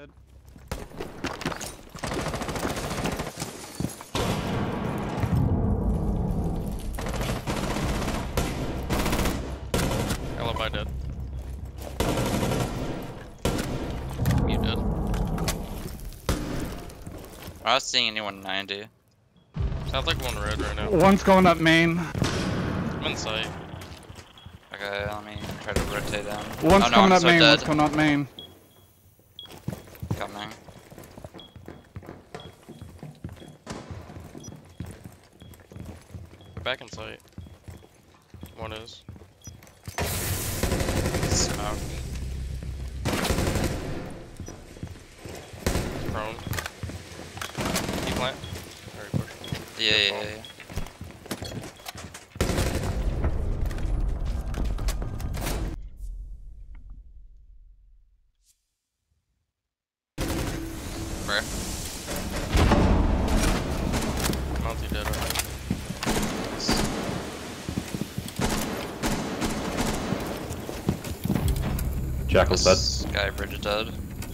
dead. Alibi dead. You dead. I'm not seeing anyone 90. Sounds like one red right now. One's going up main. I'm in sight. Okay, let me try to rotate them. One's oh, no, coming I'm up so main. dead. One's coming up main. Coming. Back in sight. One is. Smoke. Prone. You plant? Or you push? Yeah. Where? Monty dead already. Jackal's dead. Skybridge is dead.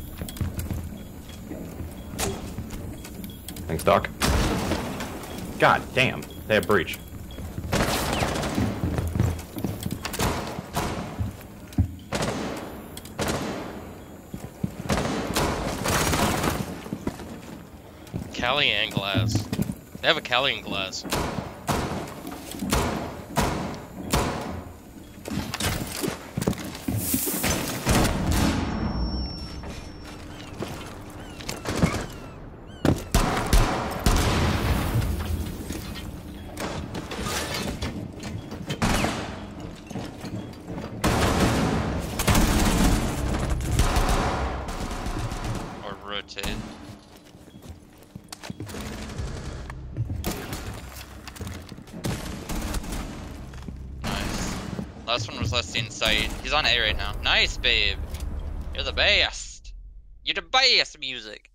Thanks, Doc. God damn, they have breach. Cali and glass. They have a Cali and glass. Or rotate. Nice. Last one was less seen sight. He's on A right now. Nice, babe. You're the best. You're the best music.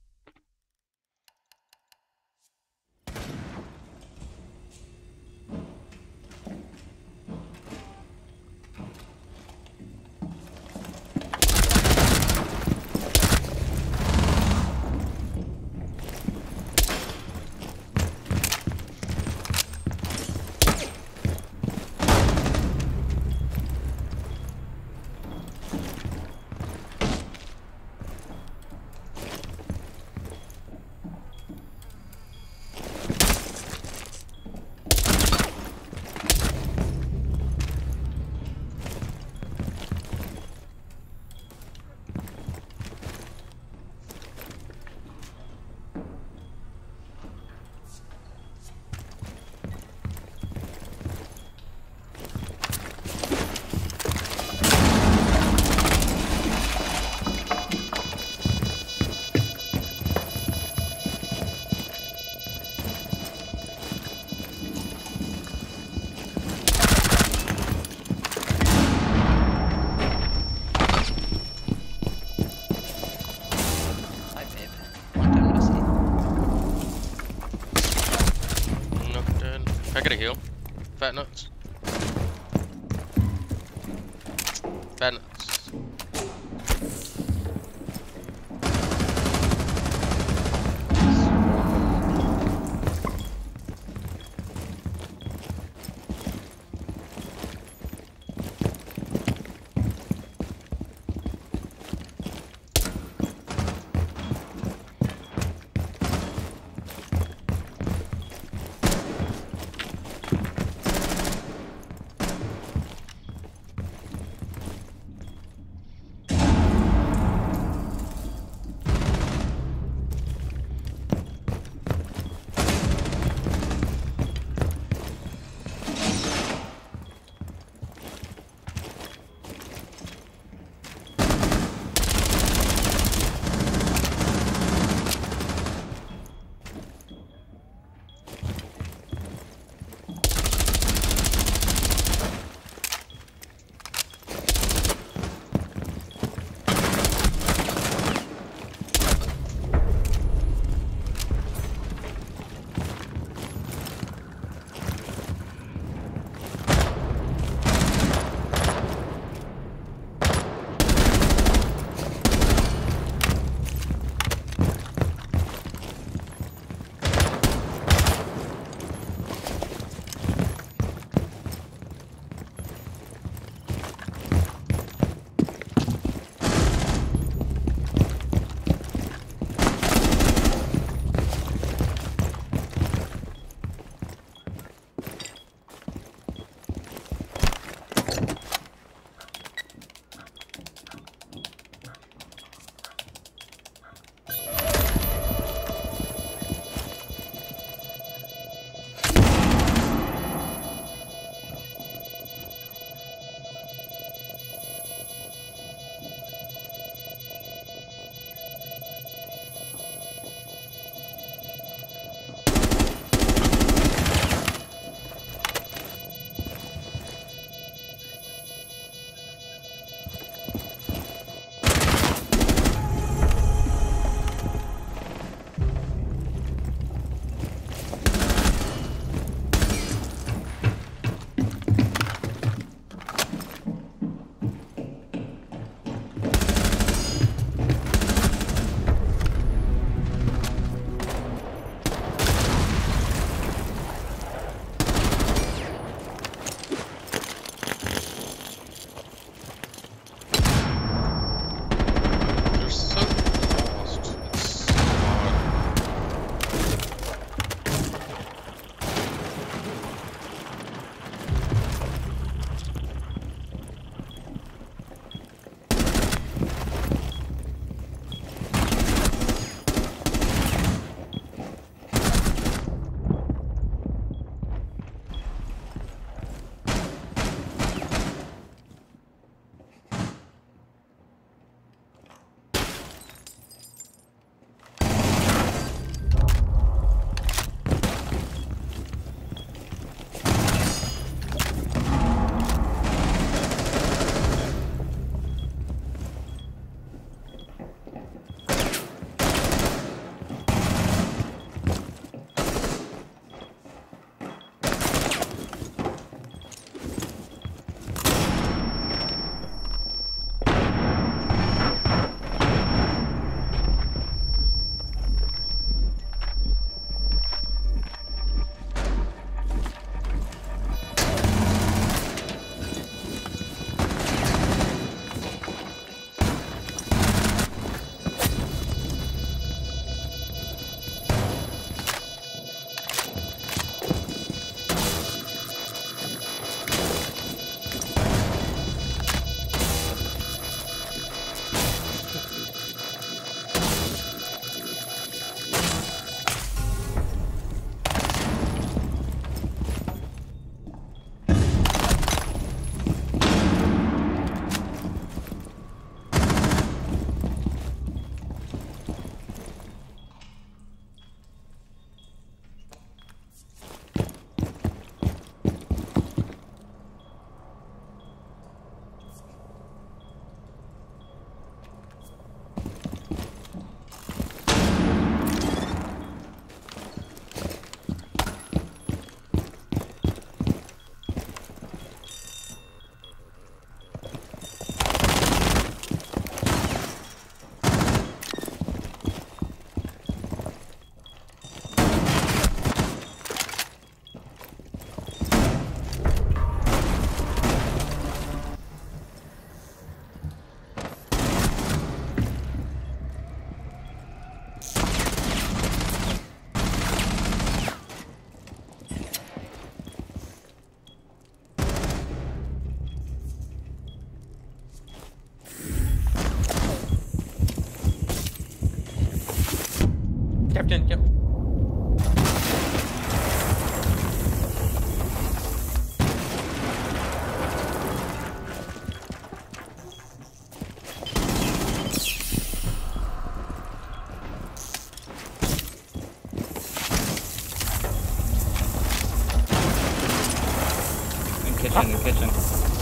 Hi, babe. Long time no see. Nook dead. I gotta heal. Fat nuts. Fat nuts. Captain, yep. In kitchen, in kitchen.